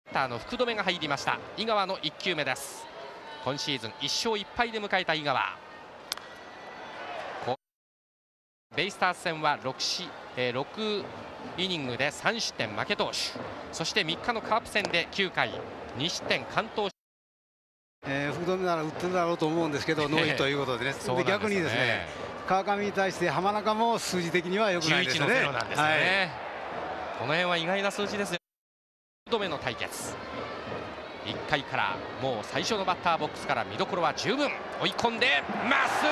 ターの福留が入りました。井川の1球目です。今シーズン1勝1敗で迎えた井川。ベイスターズ戦は6イニングで3失点負け投手、そして3日のカープ戦で9回2失点完投。 福留なら打ってるだろうと思うんですけどノーヒットということでね、で逆にですね川上に対して浜中も数字的には良くないですよね。 11の0なんですよね、この辺は意外な数字ですよ。福留の対決、1回からもう最初のバッターボックスから見どころは十分。追い込んでまっす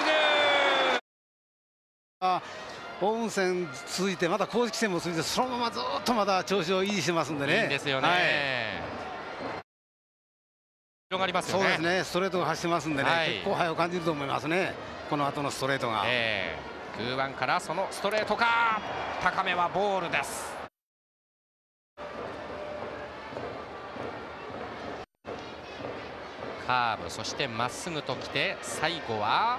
ぐ。 オープン戦続いてまた公式戦も続いてそのままずっとまだ調子を維持してますんでね。 いいんですよね、広がりますよね。 そうですね、ストレートが走ってますんでね、結構速を感じると思いますね、この後のストレートが。 空1からそのストレートか、高めはボールです。カーブ、そしてまっすぐときて最後は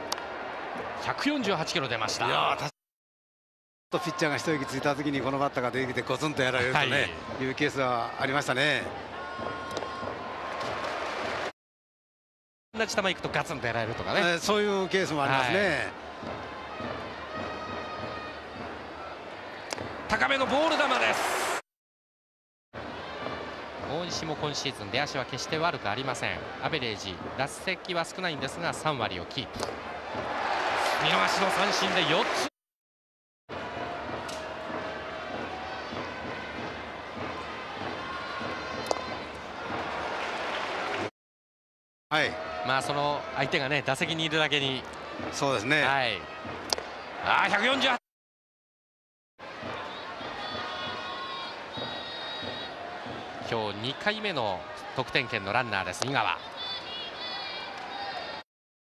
148キロ出ました。 いやピッチャーが一息ついた時にこのバッターが出てきてゴツンとやられるとね、いうケースはありましたね。 同じ球いくとガツンとやられるとかね、 そういうケースもありますね。 高めのボール球です。大西も今シーズン出足は決して悪くありません。アベレージ打席は少ないんですが3割をキープ。見逃しの三振で4つ。まあその相手がね打席にいるだけに。 そうですね。 148。今日2回目の得点圏のランナーです井川。